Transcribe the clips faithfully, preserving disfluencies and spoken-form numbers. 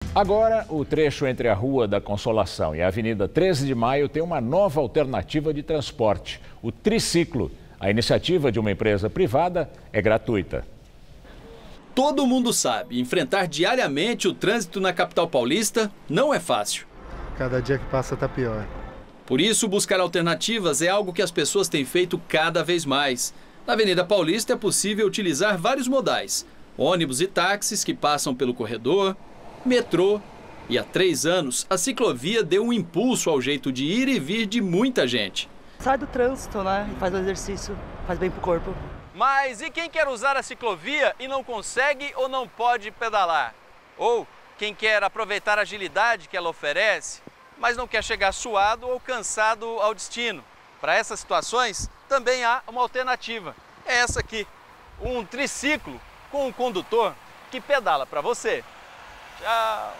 Agora, o trecho entre a Rua da Consolação e a Avenida treze de Maio tem uma nova alternativa de transporte, o triciclo. A iniciativa de uma empresa privada é gratuita. Todo mundo sabe, enfrentar diariamente o trânsito na capital paulista não é fácil. Cada dia que passa está pior. Por isso, buscar alternativas é algo que as pessoas têm feito cada vez mais. Na Avenida Paulista é possível utilizar vários modais. Ônibus e táxis que passam pelo corredor, metrô. E há três anos, a ciclovia deu um impulso ao jeito de ir e vir de muita gente. Sai do trânsito, né? Faz o exercício, faz bem pro corpo. Mas e quem quer usar a ciclovia e não consegue ou não pode pedalar? Ou quem quer aproveitar a agilidade que ela oferece, mas não quer chegar suado ou cansado ao destino? Para essas situações, também há uma alternativa. É essa aqui, um triciclo com um condutor que pedala para você. Tchau!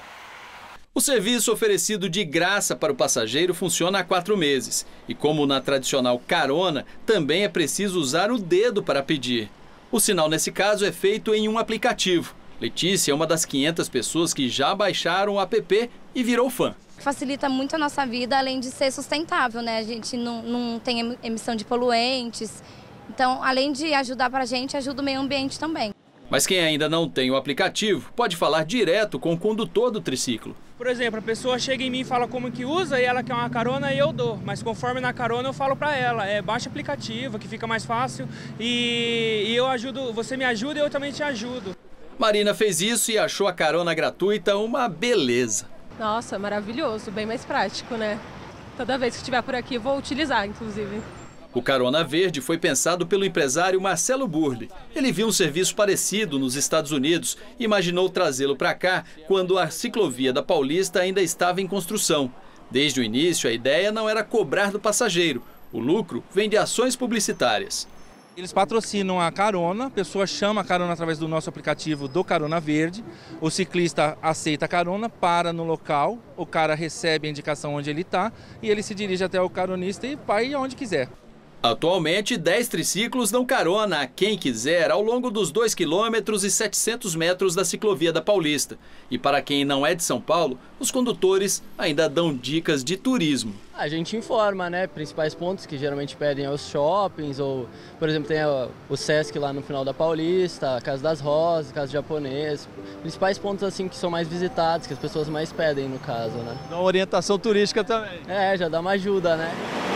O serviço oferecido de graça para o passageiro funciona há quatro meses. E como na tradicional carona, também é preciso usar o dedo para pedir. O sinal nesse caso é feito em um aplicativo. Letícia é uma das quinhentas pessoas que já baixaram o app e virou fã. Facilita muito a nossa vida, além de ser sustentável, né? A gente não, não tem emissão de poluentes. Então, além de ajudar para a gente, ajuda o meio ambiente também. Mas quem ainda não tem o aplicativo pode falar direto com o condutor do triciclo. Por exemplo, a pessoa chega em mim e fala como que usa e ela quer uma carona e eu dou. Mas conforme na carona eu falo para ela, é, baixa o aplicativo que fica mais fácil e, e eu ajudo, você me ajuda e eu também te ajudo. Marina fez isso e achou a carona gratuita uma beleza. Nossa, maravilhoso, bem mais prático, né? Toda vez que estiver por aqui eu vou utilizar, inclusive. O Carona Verde foi pensado pelo empresário Marcelo Burle. Ele viu um serviço parecido nos Estados Unidos e imaginou trazê-lo para cá quando a ciclovia da Paulista ainda estava em construção. Desde o início, a ideia não era cobrar do passageiro. O lucro vem de ações publicitárias. Eles patrocinam a carona, a pessoa chama a carona através do nosso aplicativo do Carona Verde, o ciclista aceita a carona, para no local, o cara recebe a indicação onde ele está e ele se dirige até o caronista e vai aonde quiser. Atualmente, dez triciclos dão carona a quem quiser ao longo dos dois quilômetros e setecentos metros da ciclovia da Paulista. E para quem não é de São Paulo, os condutores ainda dão dicas de turismo. A gente informa, né, principais pontos que geralmente pedem aos shoppings, ou, por exemplo, tem o Sesc lá no final da Paulista, a Casa das Rosas, Casa Japonês, principais pontos assim que são mais visitados, que as pessoas mais pedem no caso, né. Dá uma orientação turística também. É, já dá uma ajuda, né.